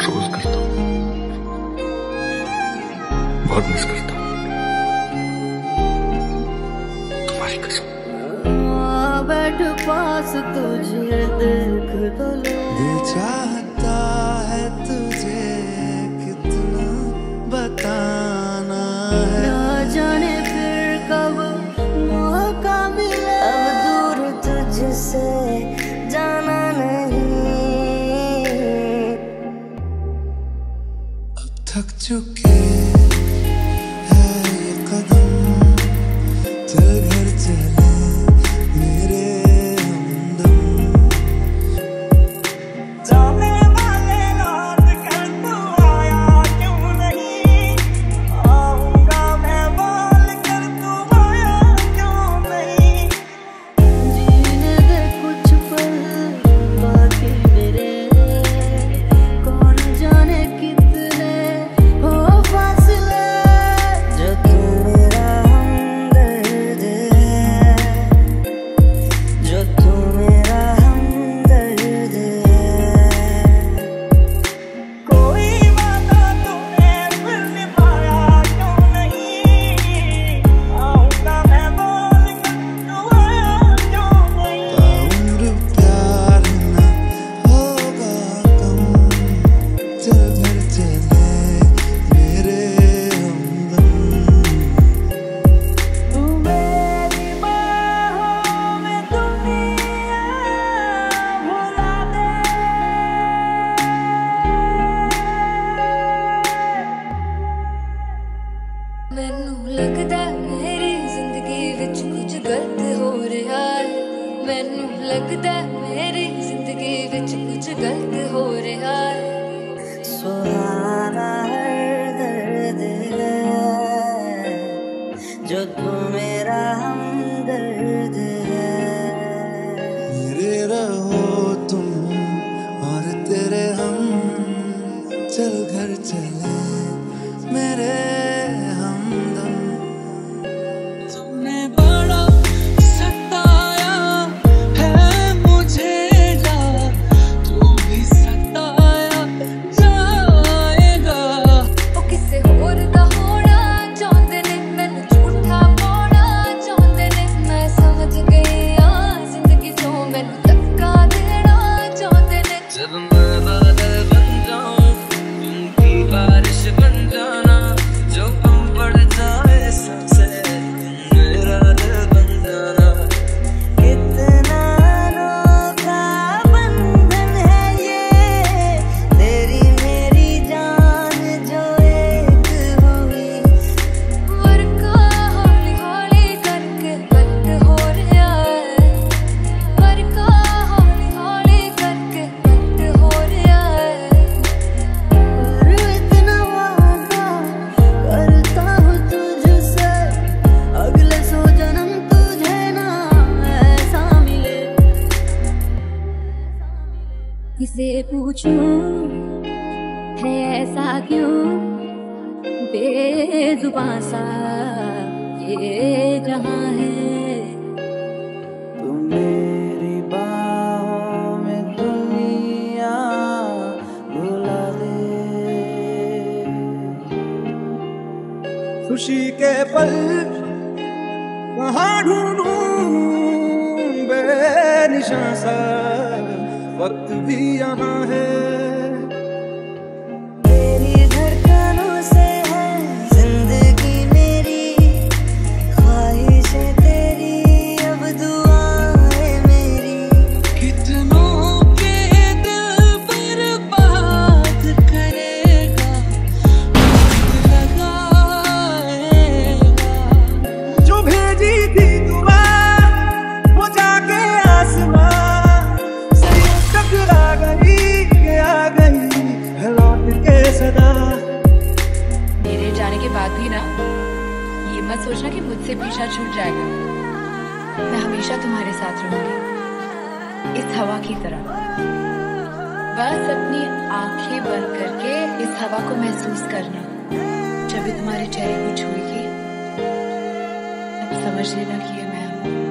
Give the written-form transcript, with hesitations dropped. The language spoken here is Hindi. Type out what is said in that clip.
अफसोस करता हूँ, बहुत मिस करता हूँ तुम्हारी कसम। बैठ पास तुझे देख तो लो, दिल चाहता है तुझे कितना बताना है, ना जाने फिर कब मौका मिले, अब दूर तुझसे जाना नहीं, अब थक चुके हैं ये कदम, चल घर चले मेरे हमदम। जाने वाले लौट कर तू आया क्यों नहीं, आऊंगा मैं बोल कर तू आया क्यों नहीं। जीने दे कुछ पल बाकी मेरे, कौन जाने कितने हो फासले, जो तू मेरा हमदर्द है, जो तू मेरा हमदर्द है। कोई वादा तूने फिर निभाया क्यों नहीं, आऊंगा मैं बोल कर तू आया क्यों नहीं। ताउम्र प्यार न होगा कम, चल घर चले मेरे हमदम। तू मेरी बाहों में दुनिया भुला दे, मैनू लगदा मेरी जिंदगी विच कुछ गलत हो रहा है, मैनू लगदा मेरी जिंदगी विच कुछ गलत हो रहा है, सुहाना हर दर्द है, जो तू मेरा हमदर्द है। मेरे रहो तुम और तेरे हम, चल घर चले मेरे हमदम। तूने बड़ा सताया है मुझे जा, तू भी सताया जाएगा। ओ किसे होर दा होना चाहते ने, मैनू झूठा पाना चाहते ने, मैं समझ गई हाँ जिंदगी चों मैनू धक्का देना चाहते ने। जब मैं बादल बन जाऊं तुम बारिश बन जाना, जो कम पड़ जाए सबसे मेरा दिल बन जाना। कितना अनोखा बंधन है ये, तेरी मेरी जान जो एक हुई, वर्का हौली हौली करके बंद हो रहा है, वर्का हौली हौली करके बंद हो रहा है। पर इतना वादा करता हूँ तुझसे, अगले 100 जन्म तुझे ना ऐसा मिले। किसे पूछूं है ऐसा क्यों, बेजुबां सा ये जहां है। तू मेरी बाहों में दुनिया भुला दे, खुशी के पल कहाँ ढूंढूं बेनिशां सा, वक्त भी यहाँ है। तेरी धड़कनों से है जिंदगी मेरी, ख्वाहिशें तेरी अब दुआएं मेरी। कितनों के दिल बर्बाद करेगा, वक्त लगाएगा। जो भेजी थी दुआ वो जाके आसमां से टकरा गई, आ गई है लौट के सदा। मेरे जाने के बाद भी ना ये मत सोचना कि मुझसे पीछा छूट जाएगा, मैं हमेशा तुम्हारे साथ रहूंगी इस हवा की तरह। बस अपनी आंखें बंद करके इस हवा को महसूस करना, जब भी तुम्हारे चेहरे को छुएगी अब समझ लेना कि ये मैं हूँ।